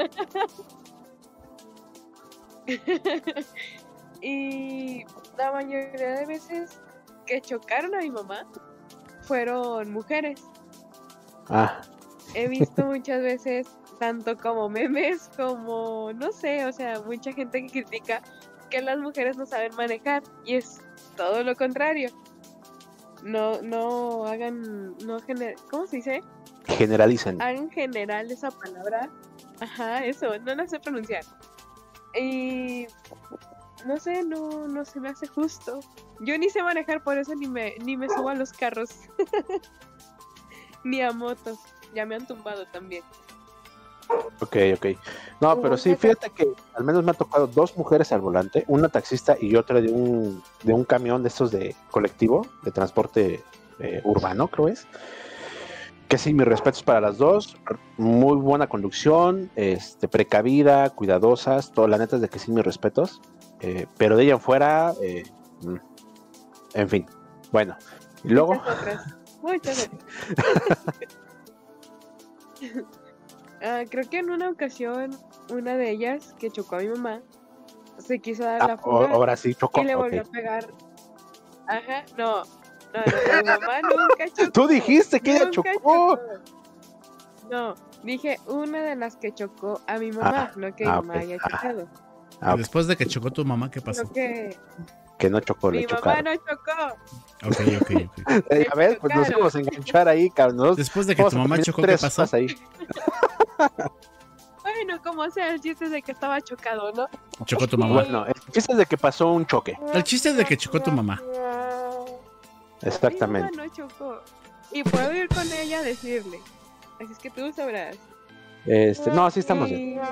Y la mayoría de veces que chocaron a mi mamá fueron mujeres. Ah, He visto muchas veces, tanto como memes, como, no sé, o sea, mucha gente que critica que las mujeres no saben manejar. Y es todo lo contrario. No, no hagan, no gener ¿cómo se dice? generalicen. hagan general esa palabra. Ajá, eso, no la sé pronunciar. Y no sé, no, no se me hace justo. Yo ni sé manejar, por eso ni me, ni me subo a los carros. Ni a motos. Ya me han tumbado también. Ok, ok. No, pero sí, fíjate que al menos me ha tocado dos mujeres al volante, una taxista y otra de un, de un camión de estos de colectivo, de transporte eh, urbano, creo es. Que sí, mis respetos para las dos. Muy buena conducción, este, precavida, cuidadosas. Todo, la neta es de que sí, mis respetos. Eh, pero de ella en fuera, eh, mm, en fin. Bueno, y luego. Muchas otras. Muchas otras. Ah, creo que en una ocasión, una de ellas que chocó a mi mamá se quiso dar Ah, la o- fuga ahora sí, chocó. y le volvió Ok. a pegar. Ajá, no. No, no, mi mamá nunca chocó. Tú dijiste que ella Nunca chocó. No, dije una de las que chocó a mi mamá, Ah, no que ah, mi mamá ok, haya ah. chocado. Ah, ok. Después de que chocó tu mamá, ¿qué pasó? Creo que Que no chocó, mi le mamá chocaron. no chocó. Ok, ok, ok. Eh, a ver, pues nos chocaron. íbamos a enganchar ahí, cabrón. Nosotros Después de que vamos tu a mamá terminar chocó, ¿qué tres pasó? horas ahí. Bueno, como sea, el chiste es de que estaba chocado, ¿no? Chocó tu mamá. Bueno, el chiste es de que pasó un choque. El chiste es de que chocó tu mamá. Exactamente. Mi mamá no chocó. Y puedo ir con ella a decirle. Así es que tú sabrás. Este, no, sí estamos bien. Y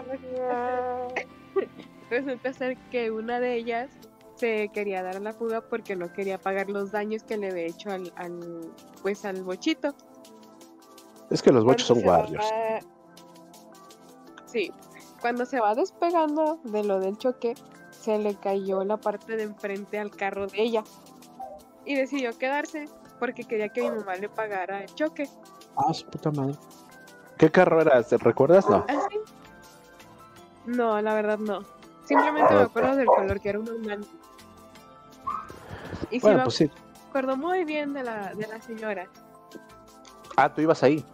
resulta ser que una de ellas se quería dar a la fuga porque no quería pagar los daños que le había hecho al, al pues al bochito. Es que los bochos son Cuando se warriors. va- Sí, cuando se va despegando de lo del choque, se le cayó la parte de enfrente al carro de ella y decidió quedarse porque quería que mi mamá le pagara el choque. Ah, su puta madre. ¿Qué carro era? ¿Te recuerdas? No. ¿Ah, sí? No, la verdad no. Simplemente me Ok. acuerdo del color que era un humano. Y sí Bueno, me pues sí. acuerdo muy bien de la, de la señora. Ah, tú ibas ahí.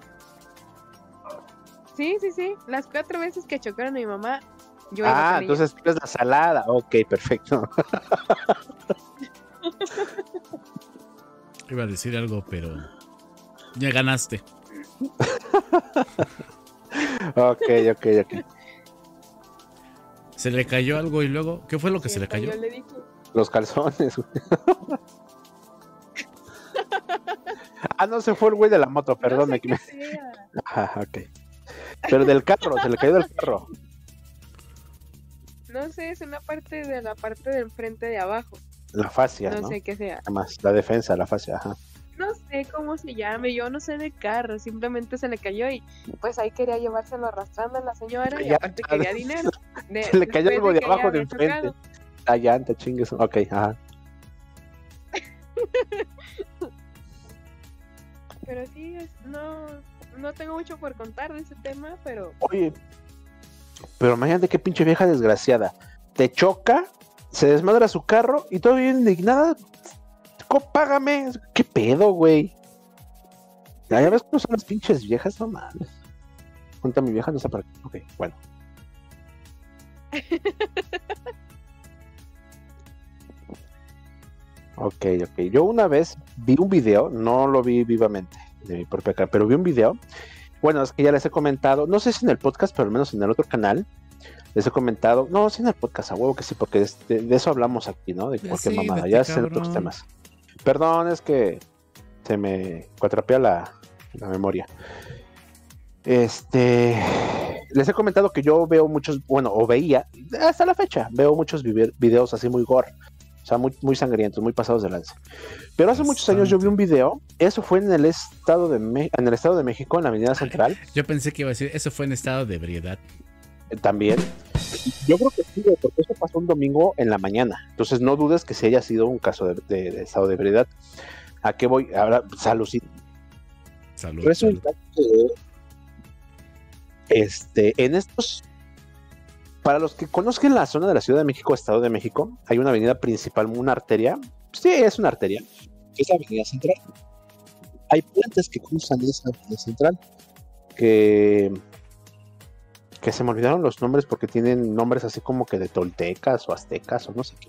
Sí, sí, sí. Las cuatro veces que chocaron a mi mamá, yo iba Ah, con ella. entonces tú eres la salada. Ok, perfecto. Iba a decir algo, pero ya ganaste. Ok, ok, ok. Se le cayó algo y luego, ¿qué fue lo que se le cayó? Yo le dije, Los calzones. güey. Ah, no, se fue el güey de la moto, perdón. no sé me- me- qué sea. Ajá, ok. Pero del carro, se le cayó del carro. No sé, es una parte de la parte del frente de abajo. La fascia, No ¿no? sé qué sea. Además, la defensa, la fascia, ajá. No sé cómo se llame, yo no sé de carro, simplemente se le cayó y pues ahí quería llevárselo arrastrando a la señora y Ya, aparte quería dinero. De- Se le cayó después algo de que abajo ella de había enfrente. chocado. La llanta, chingues. Ok, ajá. Pero sí, es- no, no tengo mucho por contar de ese tema, pero Oye, pero imagínate qué pinche vieja desgraciada. Te choca, se desmadra su carro y todavía indignada. "Co- Págame. ¿Qué pedo, güey? Ya ya ves cómo son las pinches viejas, no mames. Junta mi vieja, no está para qué. Ok, bueno. Ok, ok. Yo una vez vi un video, no lo vi vivamente de mi propia cara, pero vi un video. Bueno, es que ya les he comentado, no sé si en el podcast, pero al menos en el otro canal, les he comentado, no, sí en el podcast, a huevo que sí, porque es- de, de eso hablamos aquí, ¿no? De Ya cualquier sí, mamada, vete, ya es en cabrón. otros temas. Perdón, es que se me cuatrapea la, la memoria. Este, les he comentado que yo veo muchos, bueno, o veía, hasta la fecha, veo muchos vide- videos así muy gore, o sea, muy, muy sangrientos, muy pasados de lanza. Pero hace muchos años yo vi un video, eso fue en el estado de Me- en el estado de México, en la Avenida Central, Yo pensé que iba a decir, eso fue en estado de ebriedad. eh, también. Yo creo que sí, güey, porque eso pasó un domingo en la mañana. Entonces no dudes que se haya sido un caso de, de- de estado de ebriedad. ¿A qué voy? Ahora, salucita. Salud. salud. Resulta que este, en estos, para los que conozcan la zona de la Ciudad de México, Estado de México, hay una avenida principal, una arteria. Sí, es una arteria. Que es la Avenida Central. Hay puentes que cruzan esa Avenida Central. Que, que se me olvidaron los nombres porque tienen nombres así como que de toltecas o aztecas o no sé qué.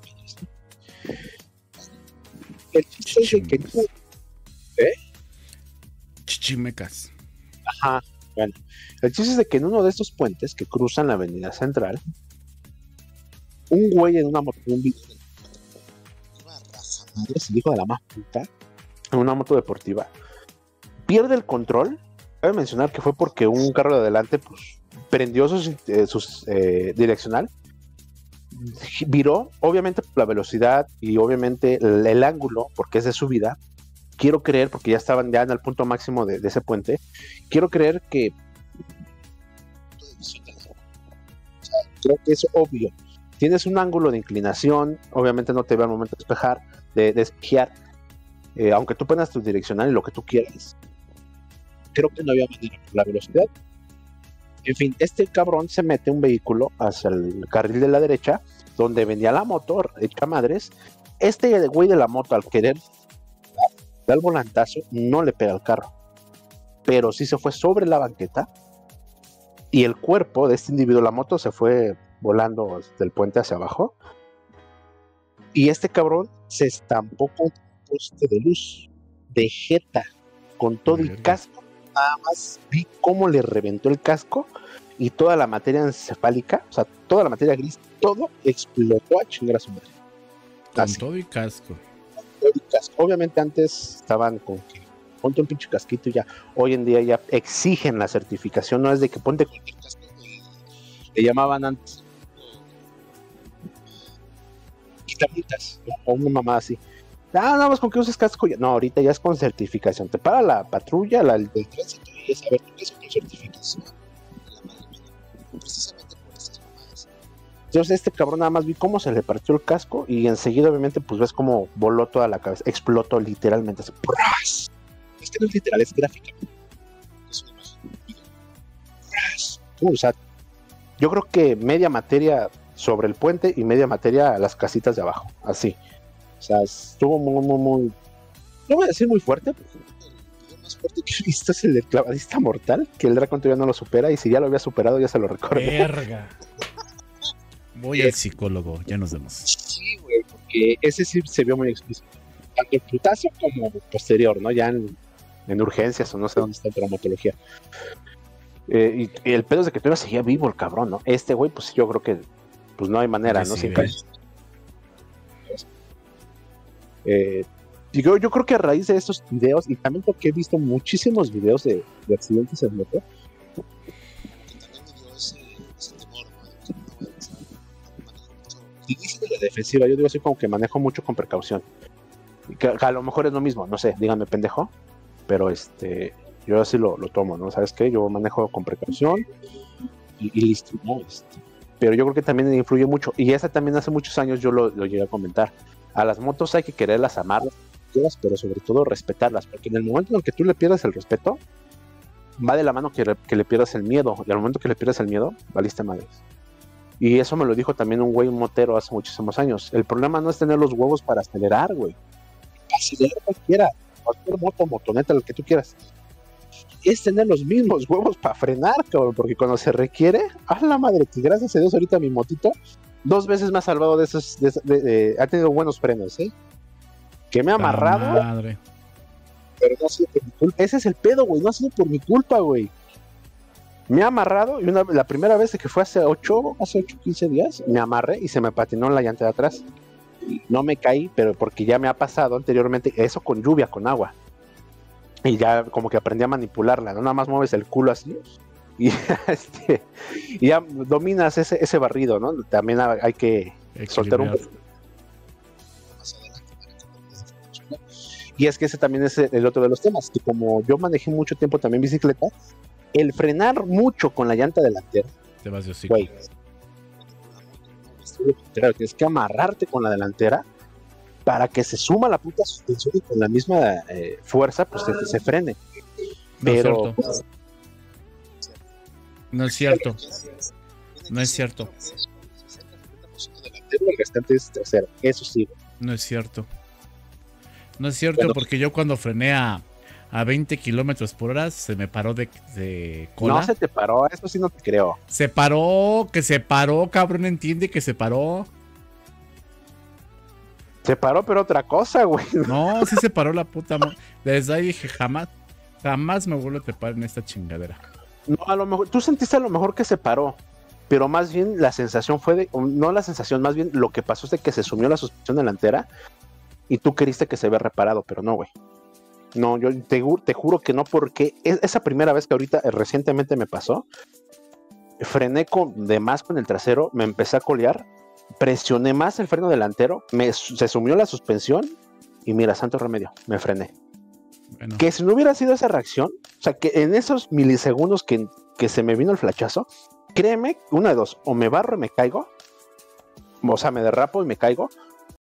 El chiste es de que Chichimecas. Chichimecas. Ajá, bueno. El chiste es de que en uno de estos puentes que cruzan la avenida central, un güey en una moto, un video, Iba a raja, madre, es el hijo de la más puta, en una moto deportiva, pierde el control. Cabe mencionar que fue porque un carro de adelante pues prendió sus, eh, sus eh, direccional, viró, obviamente por la velocidad y obviamente el, el ángulo, porque es de subida. Quiero creer, porque ya estaban ya en el punto máximo de, de ese puente, quiero creer que punto de visión de la- creo que es obvio. Tienes un ángulo de inclinación, obviamente no te ve al momento de despejar, de, de esquiar, eh, aunque tú pongas tu direccional y lo que tú quieras. Creo que no había manera por la velocidad. En fin, este cabrón se mete un vehículo hacia el carril de la derecha, donde venía la moto hecha madres. Este güey de la moto, al querer dar el volantazo, no le pega al carro, pero sí se fue sobre la banqueta y el cuerpo de este individuo, la moto, se fue volando del puente hacia abajo y este cabrón se estampó con un poste de luz de jeta con todo y Verga. casco. Nada más vi cómo le reventó el casco y toda la materia encefálica, o sea, toda la materia gris, todo explotó a chingar a su madre. Con Así, todo y casco. todo y casco. Obviamente antes estaban con que ponte un pinche casquito y ya. Hoy en día ya exigen la certificación, no es de que ponte cualquier casco. Le llamaban antes quitamultas, ¿no? O una mamá así. Ah, nada más con que uses casco. Ya. No, ahorita ya es con certificación. Te para la patrulla, la del tránsito y es a ver tu casco con certificación. la madre mía. Precisamente por estas mamadas. Entonces este cabrón nada más vi cómo se le partió el casco y enseguida obviamente pues ves cómo voló toda la cabeza, explotó literalmente. Así, ¡pras! Es que no es literal, es gráfica. Es una imagen. ¡Pras! O sea, yo creo que media materia sobre el puente y media materia a las casitas de abajo, así. O sea, estuvo muy, muy, muy... No voy a decir muy fuerte, pero El video más fuerte que he visto es el del clavadista mortal, que el Dragon todavía no lo supera y si ya lo había superado ya se lo recordé. Verga. Voy al psicólogo, ya nos vemos. Sí, güey, porque ese sí se vio muy explícito. Tanto el putazo como posterior, ¿no? Ya en, en urgencias o no sé dónde está en traumatología. Eh, y, y el pedo es de que todavía seguía vivo el cabrón, ¿no? Este güey, pues yo creo que pues no hay manera, Sí, ¿no? sí, Sin ve. calle. Eh, y yo, yo creo que a raíz de estos videos, y también porque he visto muchísimos videos de, de accidentes en moto, que también me dio ese, ese temor, ¿no? De que no voy a pasar. Manejo mucho. y dicen de la defensiva, yo digo así como que manejo mucho con precaución. Y que, que a lo mejor es lo mismo, no sé, díganme pendejo, pero este, yo así lo, lo tomo, ¿no? ¿Sabes qué? Yo manejo con precaución y, y listo, ¿no? Este, pero yo creo que también influye mucho, y esa también hace muchos años yo lo, lo llegué a comentar. A las motos hay que quererlas, amarlas, pero sobre todo respetarlas, porque en el momento en el que tú le pierdas el respeto, va de la mano que, que le pierdas el miedo, y al momento que le pierdas el miedo, valiste madres. Y eso me lo dijo también un güey, un motero, hace muchísimos años. El problema no es tener los huevos para acelerar, güey. Acelerar cualquiera, cualquier moto, motoneta, lo que tú quieras. Es tener los mismos huevos para frenar, cabrón, porque cuando se requiere, a la madre, que gracias a Dios ahorita mi motito, dos veces me ha salvado de esos, de, de, de, ha tenido buenos frenos, ¿eh? Que me ha amarrado, Madre. pero no ha sido por mi culpa. Ese es el pedo, güey, no ha sido por mi culpa, güey. Me ha amarrado y una, la primera vez que fue hace ocho, hace ocho, quince días, me amarré y se me patinó en la llanta de atrás. No me caí, pero porque ya me ha pasado anteriormente, eso con lluvia, con agua. Y ya como que aprendí a manipularla, ¿no? Nada más mueves el culo así y, este, y ya dominas ese, ese barrido, ¿no? También hay que soltar un poco. Más adelante, para que aprendas de funciona. Y es que ese también es el otro de los temas, que como yo manejé mucho tiempo también bicicleta, el frenar mucho con la llanta delantera, Te vas de hocico. güey, tienes que amarrarte con la delantera para que se suma la puta suspensión y con la misma eh, fuerza pues se, se frene. Pero No es cierto. No es cierto. delantero, el restante es trasero, eso sí. No es cierto. No es cierto Bueno, porque yo cuando frené a, a veinte kilómetros por hora se me paró de, de cola. No se te paró, eso sí no te creo. Se paró, que se paró, cabrón, entiende que se paró. Se paró, pero otra cosa, güey. No, sí se paró la puta. mo- Desde ahí dije jamás. Jamás me vuelvo a trepar en esta chingadera. No, a lo mejor, tú sentiste a lo mejor que se paró, pero más bien la sensación fue de, no la sensación, más bien lo que pasó es de que se sumió la suspensión delantera y tú creíste que se había reparado, pero no, güey. No, yo te, te juro que no, porque es, esa primera vez que ahorita eh, recientemente me pasó, frené con, de más con el trasero, me empecé a colear, presioné más el freno delantero, me, se sumió la suspensión y mira, santo remedio, me frené. Bueno. Que si no hubiera sido esa reacción, o sea, que en esos milisegundos que, que se me vino el flachazo, créeme, una de dos, o me barro y me caigo, o sea, me derrapo y me caigo,